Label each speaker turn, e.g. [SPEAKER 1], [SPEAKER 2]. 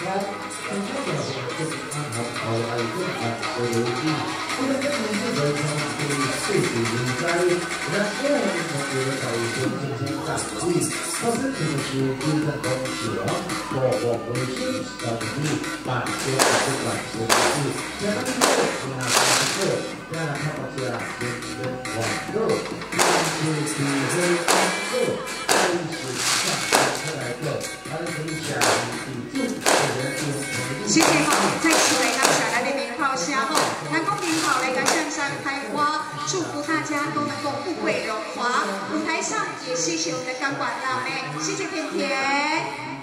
[SPEAKER 1] 谢谢哈，再次来到小来的名号下后，南宫名号来个正山开花，祝福大家都能够富贵荣华。舞台上也谢谢我们的钢管辣妹，谢谢甜甜。